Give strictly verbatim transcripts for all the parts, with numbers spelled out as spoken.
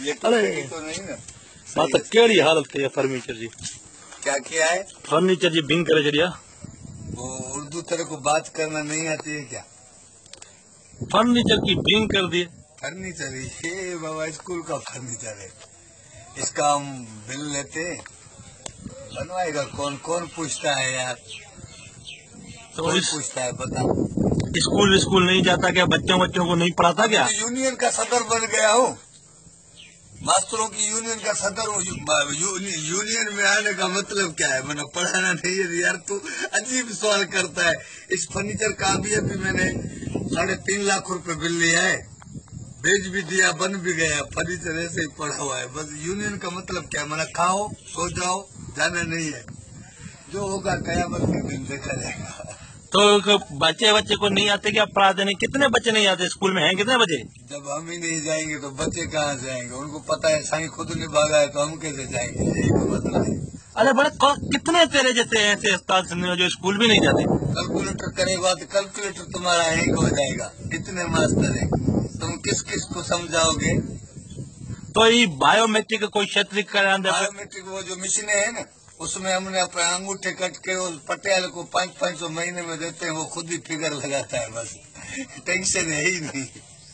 ये तो अरे तो नहीं ना बात केड़ी हालत है फर्नीचर जी। क्या किया है फर्नीचर जी बिंग करे चढ़िया। वो उर्दू तेरे को बात करना नहीं आती है क्या? फर्नीचर की बिंग कर दिए। फर्नीचर ये बाबा स्कूल का फर्नीचर है, इसका हम बिल लेते हैं, बनवाएगा कौन? कौन पूछता है यार? तो कौन इस पूछता है बता? स्कूल स्कूल नहीं जाता क्या? बच्चों बच्चों को नहीं पढ़ाता क्या? तो यूनियन का सदर बन गया हूँ, मास्टरों की यूनियन का सदर हूँ। यू, यूनियन में आने का मतलब क्या है? मैंने पढ़ाना नहीं है यार, तू अजीब सवाल करता है। इस फर्नीचर का भी अभी मैंने साढ़े तीन लाख रुपए बिल लिया है, बेच भी दिया, बन भी गया, फर्नीचर ऐसे ही पड़ा हुआ है। बस यूनियन का मतलब क्या है? मैंने खाओ सो जाओ, जाना नहीं है, जो होगा कयामत के दिन देखा जाएगा। तो बच्चे बच्चे को नहीं आते क्या पढ़ा देने? कितने बच्चे नहीं आते स्कूल में? हैं कितने बच्चे? जब हम ही नहीं जाएंगे तो बच्चे कहाँ से आएंगे? उनको पता है साईं खुद नहीं भागा है तो हम कैसे जाएंगे? यही तो मतलब है। अरे बड़े कितने तेरे जैसे ऐसे उस्ताद जो स्कूल भी नहीं जाते? कैलकुलेटर करेगा तो कैलकुलेटर तुम्हारा हैंग हो जाएगा। इतने मास्टर है, तुम किस किस को समझाओगे? तो ये बायोमेट्रिक कोई क्षेत्र करा दे। बायोमेट्रिक वो जो मशीनें है ना, उसमें हमने अपने अंगूठे कट के उस पटियाले को पाँच पाँच सौ महीने में देते हैं, वो खुद ही फिगर लगाता है। बस टेंशन है ही नहीं।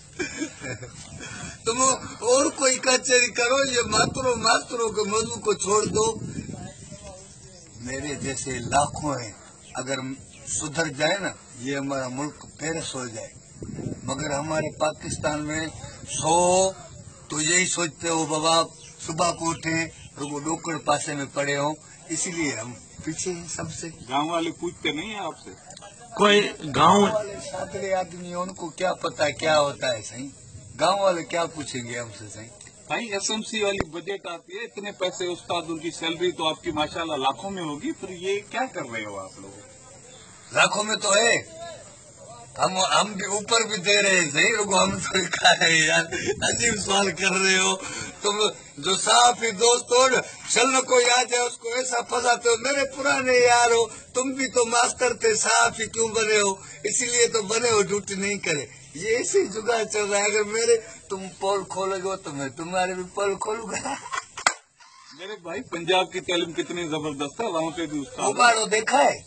तुम और कोई कचहरी करो, ये मास्टरों मास्टरों के मौजू को छोड़ दो। मेरे जैसे लाखों हैं, अगर सुधर जाए ना ये हमारा मुल्क पेरिस हो जाए। मगर हमारे पाकिस्तान में सौ तो यही सोचते हो बाबा, सुबह को उठे रुको डोकड़ पासे में पड़े हो, इसीलिए हम पीछे हैं सबसे। गांव वाले पूछते नहीं है आपसे? कोई गांव वाले सादरे आदमी, उनको क्या पता क्या होता है सही? गांव वाले क्या पूछेंगे हमसे सही? भाई एसएमसी वाली बजट आती है, इतने पैसे उस्ताद, उनकी सैलरी तो आपकी माशाल्लाह लाखों में होगी, फिर ये क्या कर रहे हो आप लोग? लाखों में तो है, हम हम भी ऊपर भी दे रहे हैं सही, रुको हम तो खा रहे हैं यार। अजीब सवाल कर रहे हो तुम। जो साफ ही दोस्त हो, चल न कोई आ जाए उसको ऐसा फंसाते हो। मेरे पुराने यार हो, तुम भी तो मास्टर थे, साफ ही क्यों बने हो? इसीलिए तो बने हो, ड्यूटी नहीं करे। ये ऐसे ही जुगाड़ चल रहा है। अगर मेरे तुम पोल खोलोगे तो मैं तुम्हारे भी पोल खोलूंगा। मेरे भाई पंजाब की तालीम कितनी जबरदस्त है, वहाँ पे भी वो बारो देखा है,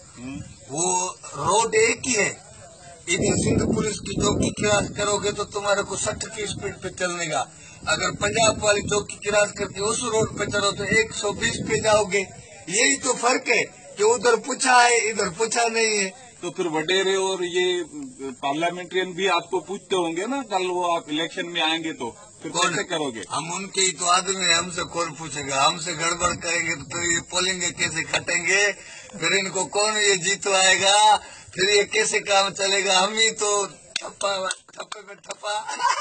वो रोड एक ही है। इधर सिंध पुलिस की चौकी क्रॉस करोगे तो तुम्हारे को सठ की स्पीड पे चलने का। अगर पंजाब वाली चौकी क्रॉस करके उस रोड पे चलो तो एक सौ बीस पे जाओगे। यही तो फर्क है कि उधर पूछा है, इधर पूछा नहीं है। तो फिर वडेरे और ये पार्लियामेंट्रियन भी आपको पूछते होंगे ना, कल वो आप इलेक्शन में आएंगे तो फिर कैसे करोगे? हम उनके ही तो आदमी, हमसे कौन पूछेगा? हमसे गड़बड़ करेंगे तो फिर ये पोलेंगे कैसे, खटेंगे? फिर इनको कौन ये जीतवाएगा? फिर ये कैसे काम चलेगा? हम ही तो ठप्पा ठप्पे में ठप्पा।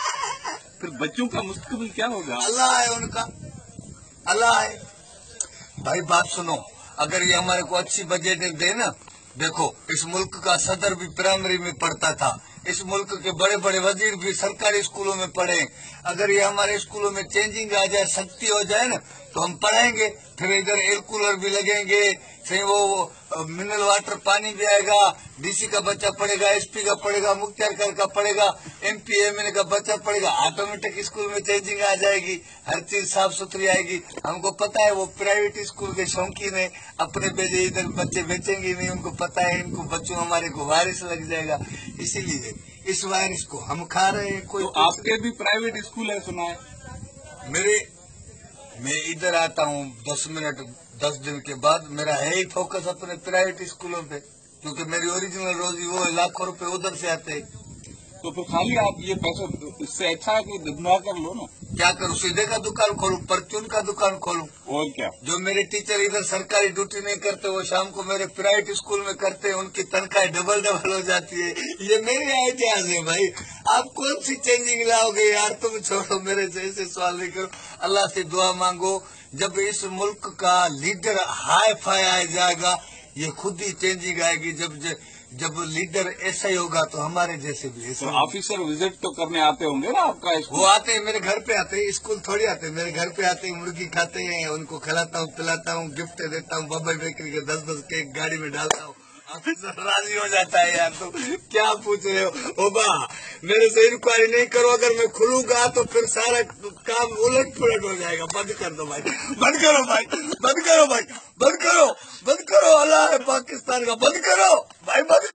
फिर बच्चों का मुस्तकबिल क्या होगा? अल्लाह है उनका, अल्लाह है। भाई बात सुनो, अगर ये हमारे को अच्छी बजट दे ना, देखो इस मुल्क का सदर भी प्राइमरी में पढ़ता था, इस मुल्क के बड़े बड़े वजीर भी सरकारी स्कूलों में पढ़े। अगर ये हमारे स्कूलों में चेंजिंग आ जाए, सख्ती हो जाए ना, तो हम पढ़ाएंगे। फिर इधर एयर कूलर भी लगेंगे, फिर वो मिनरल वाटर पानी भी आएगा। डीसी का बच्चा पढ़ेगा, एसपी का पढ़ेगा, मुख्तार का पढ़ेगा, एमपी एमएलए का बच्चा पढ़ेगा। ऑटोमेटिक स्कूल में चेंजिंग आ जाएगी, हर चीज साफ सुथरी आएगी। हमको पता है वो प्राइवेट स्कूल के शौकीन है, अपने भेजे इधर बच्चे बेचेंगे नहीं। उनको पता है इनको बच्चों हमारे को वायरस लग जाएगा, इसीलिए इस वायरस को हम खा रहे हैं। कोई तो आपके भी प्राइवेट स्कूल है सुना है? मेरे मैं इधर आता हूँ दस मिनट दस दिन के बाद, मेरा है ही फोकस अपने प्राइवेट स्कूलों पे, क्योंकि मेरी ओरिजिनल रोजी वो लाखों रुपए उधर से आते हैं। तो फिर खाली आप ये पैसा, इससे अच्छा है कि धंधा कर लो ना। क्या करूँ? सीधे का दुकान खोलूं, परचून का दुकान खोलूं? और क्या? जो मेरे टीचर इधर सरकारी ड्यूटी नहीं करते, वो शाम को मेरे प्राइवेट स्कूल में करते हैं, उनकी तनख्वाह डबल डबल हो जाती है। ये मेरे आइडियाज है भाई। आप कौन सी चेंजिंग लाओगे यार? तुम छोड़ो, मेरे जैसे सवाल नहीं करो। अल्लाह से दुआ मांगो, जब इस मुल्क का लीडर हाई फाई आ जाएगा, ये खुद ही चेंजिंग आएगी। जब ज, जब लीडर ऐसा ही होगा तो हमारे जैसे भी ऐसे। तो ऑफिसर विजिट तो करने आते होंगे ना आपका स्कूल? वो आते हैं, मेरे घर पे आते हैं, स्कूल थोड़ी आते हैं, मेरे घर पे आते हैं, मुर्गी खाते हैं, उनको खिलाता हूँ, पिलाता हूँ, गिफ्ट देता हूँ, बम्बई बेकरी के दस दस केक गाड़ी में डालता हूँ। ऑफिसर राजी हो जाता है यार। तुम क्या पूछ रहे हो ओबा, मेरे से इंक्वायरी नहीं करो, अगर मैं खुलूंगा तो फिर सारा काम उलट पुलट हो जाएगा। बंद कर दो भाई, बंद करो भाई, बंद करो भाई, बंद करो, बंद करो। अल्लाह है पाकिस्तान का, बंद करो भाई, बंद